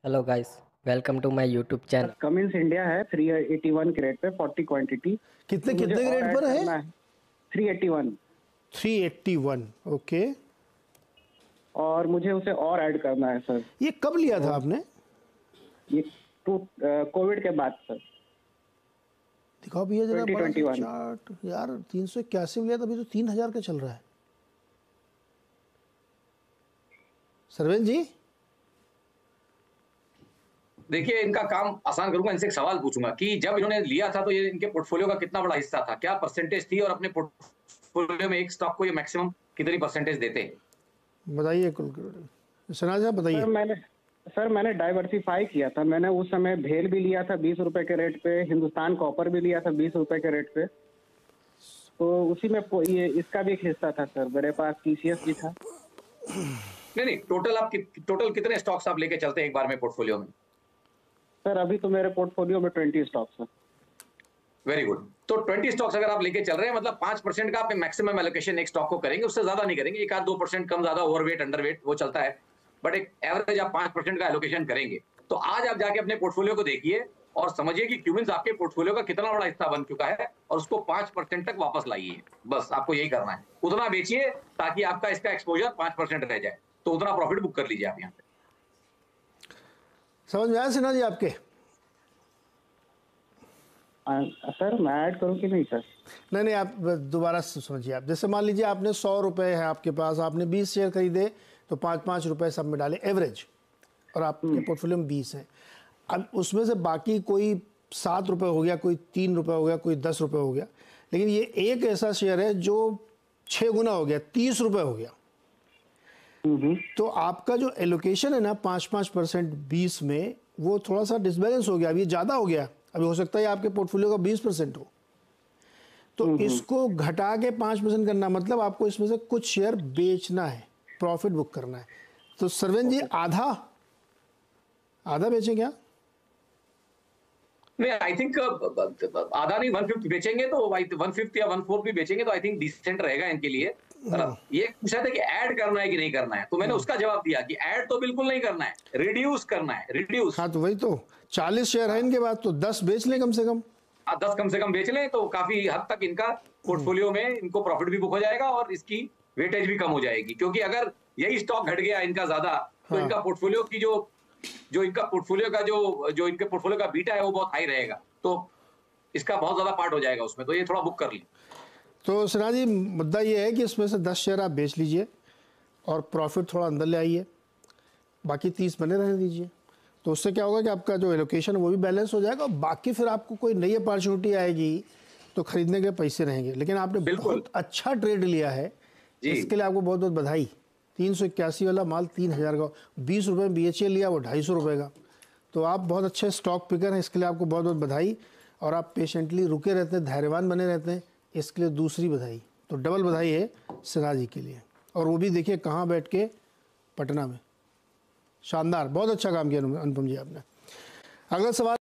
Hello guys, welcome to my YouTube channel. Cummins India है 381 grade pay 40 quantity. कितने तो मुझे कितने और ग्रेड ऐड पर है? करना है 381। 381। ओके। और मुझे उसे और ऐड करना है सर। ये कब लिया था तो आपने? ये टू कोविड के बाद सर। दिखाओ भैया जरा बड़ा सा 2021। चार्ट। यार 381 में लिया था, अभी तो 3000 का चल रहा है। सरवेन जी, देखिए, इनका काम आसान करूंगा। इनसे एक सवाल पूछूंगा कि जब इन्होंने लिया था तो ये इनके पोर्टफोलियो का कितना बड़ा हिस्सा था, क्या परसेंटेज थी, और अपने पोर्टफोलियो में एक स्टॉक को ये मैक्सिमम कितनी परसेंटेज देते हैं? बताइए कुल। सना साहब सर बताइए। मैंने डाइवर्सिफाई किया था। मैंने उस समय भेल भी लिया था 20 रुपए के रेट पे, हिंदुस्तान कॉपर भी लिया था 20 रुपए के रेट पे। तो उसी में ये इसका भी एक हिस्सा था सर। मेरे पास टीसीएस भी था। नहीं नहीं, टोटल कितने स्टॉक्स आप लेके चलते हैं एक बार में पोर्टफोलियो में? सर अभी तो मेरे पोर्टफोलियो में 20 स्टॉक्स है। Very good. तो 20 स्टॉक्स अगर आप लेके चल रहे हैं, मतलब 5% का आप मैक्सिमम एलोकेशन एक स्टॉक को करेंगे, उससे ज्यादा नहीं करेंगे। एक आध 2% कम ज्यादा, ओवरवेट अंडरवेट वो चलता है, बट एक एवरेज आप 5% का एलोकेशन करेंगे। तो आज आप जाके अपने पोर्टफोलियो को देखिए और समझिए कि क्यूमिंस आपके पोर्टफोलियो का कितना बड़ा हिस्सा बन चुका है, और उसको 5% तक वापस लाइए। बस आपको यही करना है, उतना बेचिए ताकि आपका इसका एक्सपोजर 5% रह जाए, तो उतना प्रॉफिट बुक कर लीजिए आप यहाँ पे। समझ में आया सिन्हा जी आपके? सर मैं ऐड करूं कि नहीं सर? नहीं नहीं, आप दोबारा से समझिए। आप जैसे मान लीजिए आपने 100 रुपये है आपके पास, आपने 20 शेयर खरीदे, तो 5-5 रुपये सब में डाले एवरेज, और आपके पोर्टफोलियो में 20 हैं। अब उसमें से बाकी कोई 7 रुपये हो गया, कोई 3 रुपये हो गया, कोई 10 रुपये हो गया, लेकिन ये एक ऐसा शेयर है जो 6 गुना हो गया, 30 रुपये हो गया। तो आपका जो एलोकेशन है ना 5-5% 20 में, वो थोड़ा सा डिसबैलेंस हो गया। अभी ज़्यादा हो गया, अभी हो सकता है आपके पोर्टफोलियो का 20% हो। तो इसको घटा के 5% करना, मतलब आपको इसमें से कुछ शेयर बेचना है, प्रॉफिट बुक करना है। तो सरवेन जी, आधा आधा बेचें क्या? नहीं, आई थिंक आधा नहीं, 1/5 बेचेंगे तो 1/5 या 1/4 भी बेचेंगे तो आई थिंक डिसेंट रहेगा इनके लिए। ये पूछा था कि ऐड करना है कि नहीं करना है, तो मैंने उसका जवाब दिया कि ऐड तो बिल्कुल नहीं करना है, रिड्यूस करना है, रिड्यूस। हाँ, तो वही तो 40 शेयर है इनके पास, तो 10 बेच लें कम से कम। 10 कम से कम बेच लें तो काफी हद तक इनका पोर्टफोलियो में इनको प्रॉफिट भी बुक हो जाएगा और इसकी वेटेज भी कम हो जाएगी। क्योंकि अगर यही स्टॉक घट गया इनका ज्यादा, तो हाँ। इनका पोर्टफोलियो की जो इनका पोर्टफोलियो का जो इनके पोर्टफोलियो का बीटा है वो बहुत हाई रहेगा, तो इसका बहुत ज्यादा पार्ट हो जाएगा उसमें, तो ये थोड़ा बुक कर ली। तो सिन्हा जी, मुद्दा ये है कि इसमें से 10 शेयर आप बेच लीजिए और प्रॉफिट थोड़ा अंदर ले आइए, बाकी 30 बने रहने दीजिए। तो उससे क्या होगा कि आपका जो एलोकेशन है वो भी बैलेंस हो जाएगा, और बाकी फिर आपको कोई नई अपॉर्चुनिटी आएगी तो खरीदने के पैसे रहेंगे। लेकिन आपने बहुत अच्छा ट्रेड लिया है, इसके लिए आपको बहुत बहुत बधाई। 381 वाला माल 3000 का, 20 रुपये में BHA लिया, वो 250 रुपये का। तो आप बहुत अच्छे स्टॉक पिकर हैं, इसके लिए आपको बहुत बहुत बधाई। और आप पेशेंटली रुके रहते हैं, धैर्यवान बने रहते हैं, इसके लिए दूसरी बधाई। तो डबल बधाई है सिन्हा जी के लिए। और वो भी देखिए कहाँ बैठ के, पटना में। शानदार, बहुत अच्छा काम किया अनुपम जी आपने। अगला सवाल।